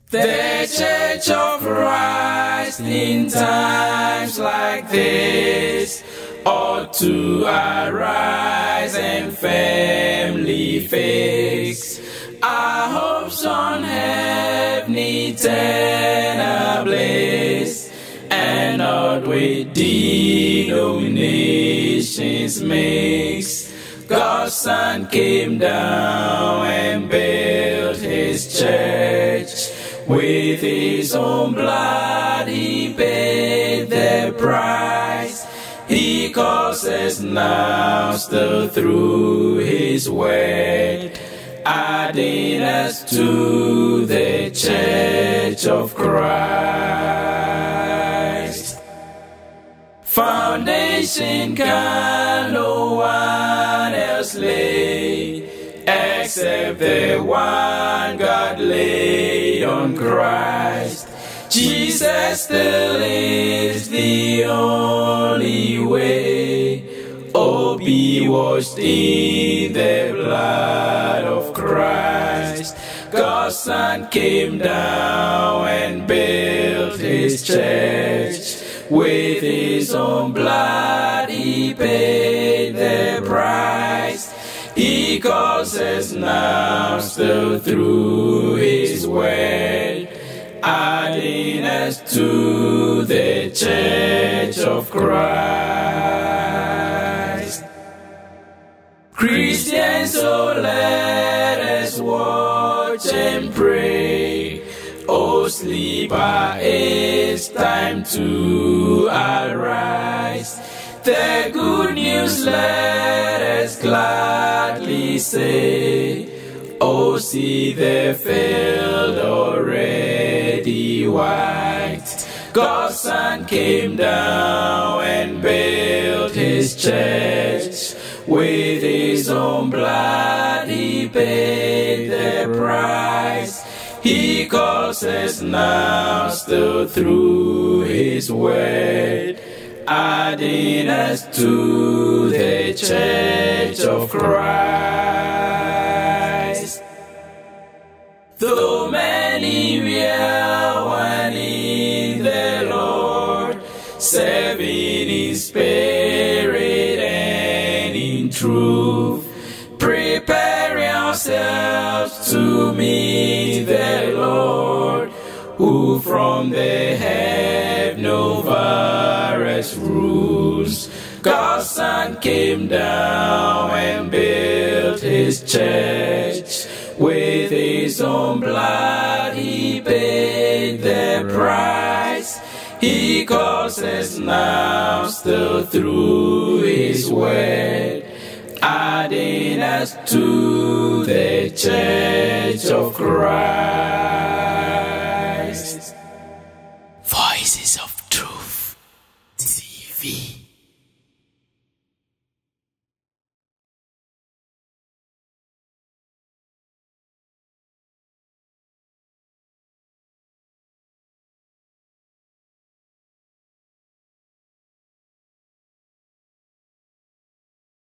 The Church of Christ in times like this ought to arise and firmly fix our hopes on heaven eternal bliss, and not with denominations mix. God's Son came down and built His church. With His own blood He paid the price. He calls us now still through His word, adding us to the Church of Christ. Foundation can no one else lay except the one God laid on Christ. Jesus still is the only way. Oh, be washed in the blood of Christ. God's Son came down and built His church. With His own blood He paid the price. He calls us now still through His word, adding us to the Church of Christ. Christians, so let us watch and pray. Oh, sleeper, it's time to arise. The good news let us gladly say. Oh, see the field already white. God's Son came down and built His church. With His own blood He paid the price. He calls us now still through His word, adding us to the Church of Christ. Though many were one in the Lord, serving in spirit and in truth, prepare yourselves to meet the Lord, who from the heaven over us rules. God's Son came down and built His church. With His own blood He paid the price. He calls us now still through His word, adding us to the Church of Christ. Voices of Truth TV.